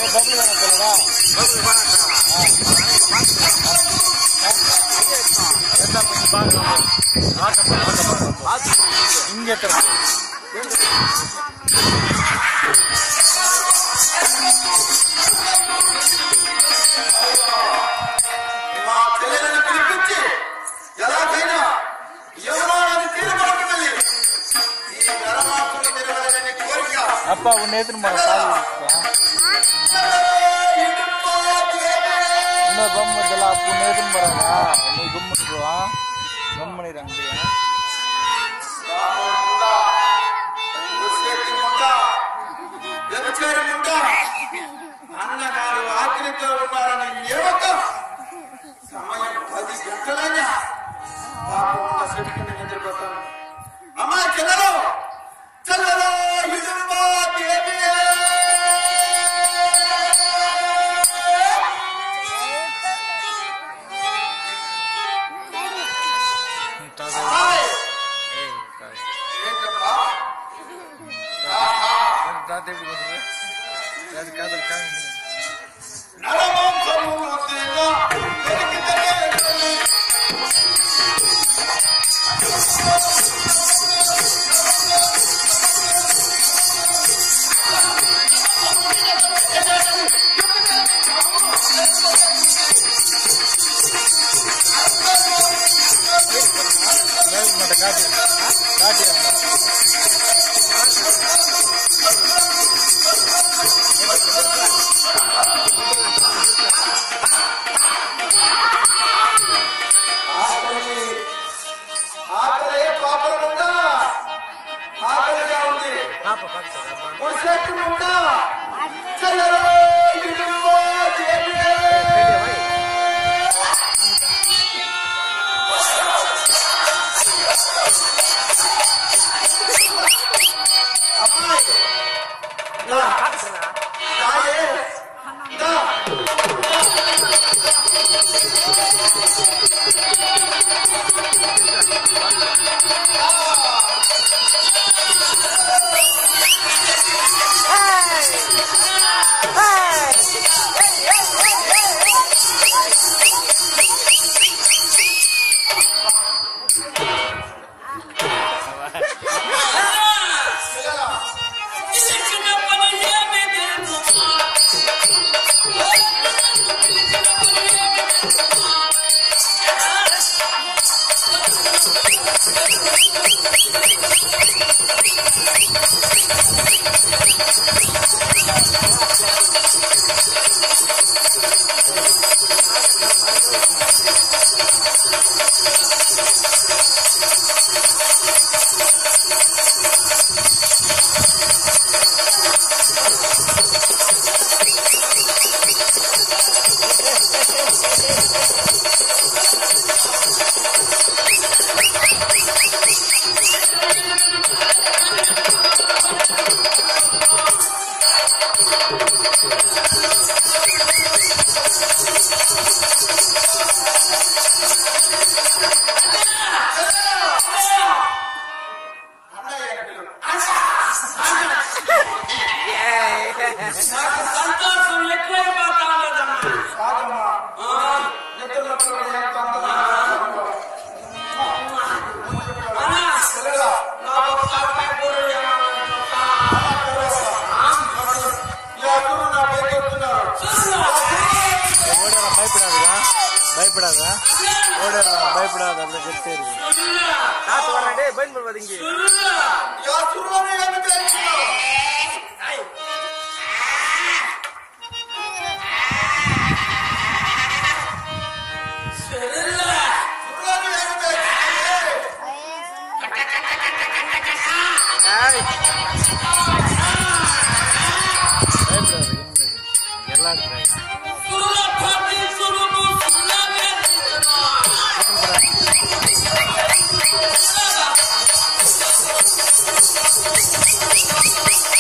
apa unetin mau tahu ini gomma jala unetin baranga ini gomma gua gomma ni rang dia అన్న గారు ఆకలితో ఉన్నారని యువక సమయం 10 గంటలైనా పాపం చెట్టుని నిద్రపోతాను అమ్మా చెల్లెలు చెల్లెలు హిడుంబా దేవి Thank you.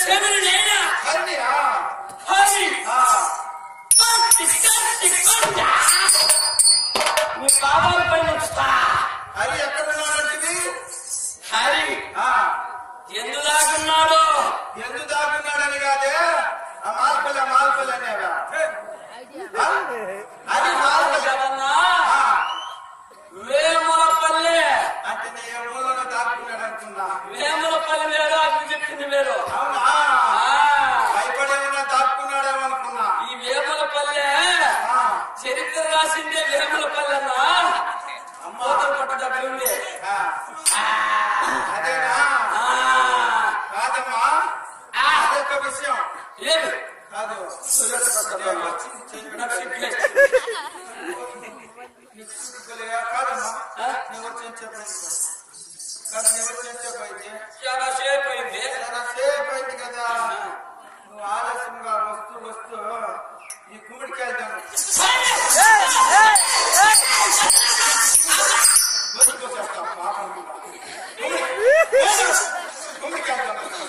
మీ బాబాల పైన వస్తా. హరి ఎక్కడ ఉన్నాడంటే హరి ఎందు దాకున్నాడు? ఎందు దాకున్నాడని కాదే ఆ మాల్పల్లి అనేవా అది మాల్పల్లి కదన్నా, వేములపల్లి అంటే నీ ఏ ఊళ్ళో దాక్కున్నాడు అనుకున్నా. వేములపల్లి వేరు, అవి చెప్పింది వేరు. అవునా భయపడేమన్నా దాక్కున్నాడేమో అనుకున్నా. ఈ వేములపల్లి చరిత్ర రాసిందే వేములపల్లి అన్నా. అమ్మోతల పట్టు దగ్గర ఉంది. అదేనా కాదమ్మా అదొక విషయం ఏమి కాదు. కాదమ్మా ఎవరు చెప్పండి చాలా సేపు అయింది. చాలా సేపు అయింది కదా. నువ్వు ఆలస్యంగా వస్తూ ఈ గుమ్మడికాయ బతికొచ్చేస్తాం పాపం గుమ్మడికాయ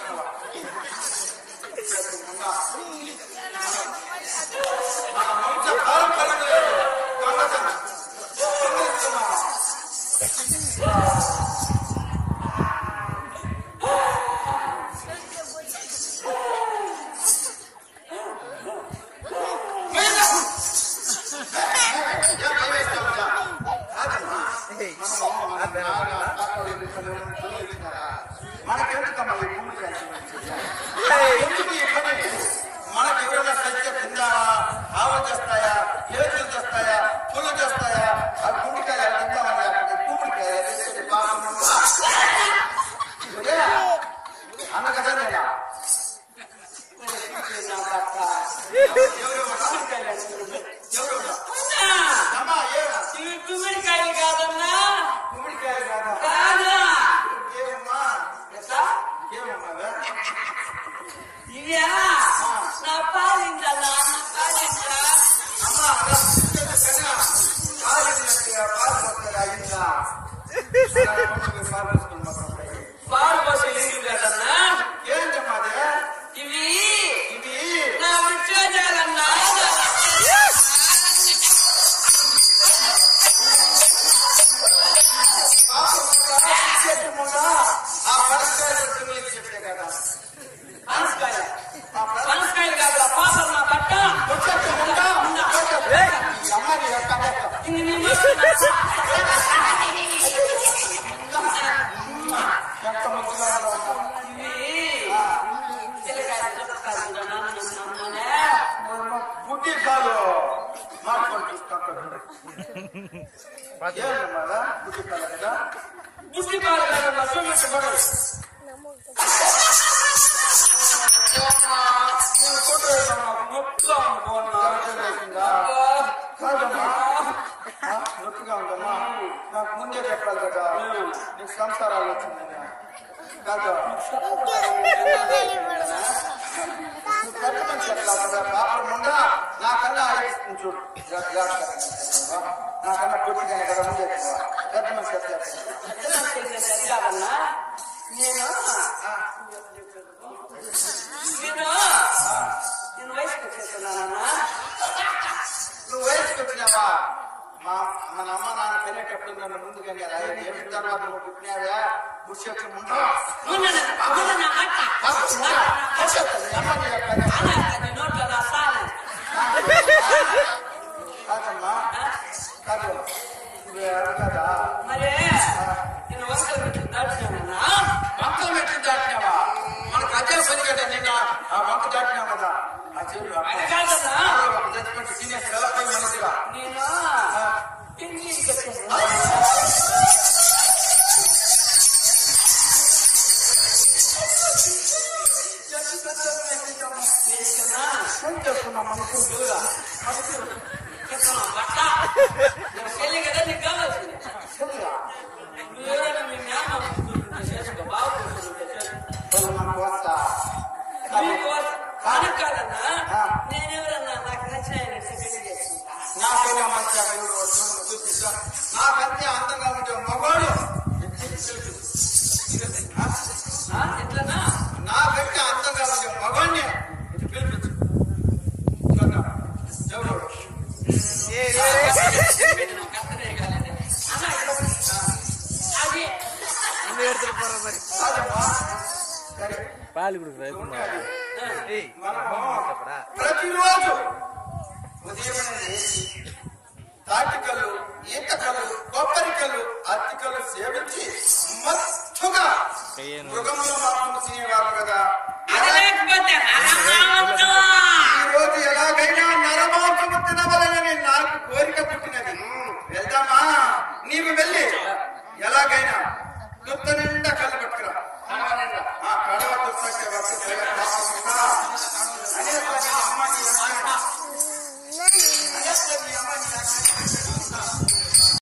మనకెందుకమ్మా ఈ గుమ్మడికాయ ఎందుకు ఈ పని? మనకి ఎవరైనా సత్య తిందావా, ఆవులు చేస్తాయా, ఏతులు చేస్తాయా, పుల్లు చేస్తాయా? ఆ గుమ్మడికాయ తిందామని గుమ్మడికాయ అన్న కదా నేనా అమ్మా ఇవి గుమ్మడికాయలు కాదన్నా. గుమ్మడికాయ కాదా? కాదా ఏమమ్మా ఎట్లా? ఏమమ్మా ఇవ్యా నా పాలించలా, నా పాలించా. అమ్మా పాలు పోసే ఇల్లు కదన్నా. ఏంటమ్మా అదే? ఇవి ఇది నా విచ్చేజాలన్నా. ఆ పరిస్థితి చెప్పే కదా. పనసకాయ పనసకాయలు కాదు, పాపం నా బట్ట. అమ్మాయి ఇంక నీ ఎంత ముద్దుగా బుద్ధి కాదు మార్చుకొని చూస్తాను. ఏమన్నా బుద్ధి కాదు కదా. బుద్ధి పాలు కాదన్నా, సొమ్మెట్టు పడదు. నేను ఫోటో నొప్పిగా అనుకోన్నా. కాదమ్మా నొప్పిగా ఉందమ్మా. నాకు ముందే చెప్పాలి కదా, నీకు సంసారాలు వచ్చిందని. కాదు కాకుండా నాకన్నా ఆలోచిస్తుంది చూడు. నాకన్నా పుట్టిగానే కదా ముందే పెద్ద మనిషి సరి కాదన్నా. నేను వయసుకు వచ్చేస్తున్నానన్నా. నువ్వు వయసుకు వచ్చినావా? మన అమ్మ నాన్న పెళ్ళేటప్పుడు నన్ను ముందుగానే ఏమి తర్వాత నువ్వు పుట్టినావా పురుషోత్తం ముందు నోట్లో నా సాలే. కాదమ్మా కాదు నువ్వు అడగదా? మరే నేను వంకలు పెట్టి దాటినానన్నా. వంకలు పెట్టి దాటినావా? మనకు అదే పని కదా. నిన్న ఆ వంక దాటినావు కదా. ఆ చెడు అది కాదన్నా, ఒక జడ్జిమెంట్ సీనియర్ సెలవుపై మనదిగా నేను ఇంగ్లీష్ చెప్పాను. చేసుకున్నాం మనకు బట్ట చెల్లి కదా నీకు కావాల్సింది. నువ్వేదైనా మీ జ్ఞానం చేసుకో, బాగుంటుంది చేసుకో. మనకు వస్తా కాదు కాదన్నా, నేనెవరన్నా నాకు నచ్చిన పెళ్లి చేసుకుంటా. నాకైనా మంచిగా చూపిస్తా. నాకంటే అందంగా ఉంటే మగవాడు ఎట్లన్నా నాకంటే అందంగా ఉంటే కాదమ్మా. సరే, పాలు కూడా ప్రతిరోజు ఉదయం తాటికలు, ఈతకలు, కొబ్బరికలు, అరటికలు సేవించి మత్తుగా మృగ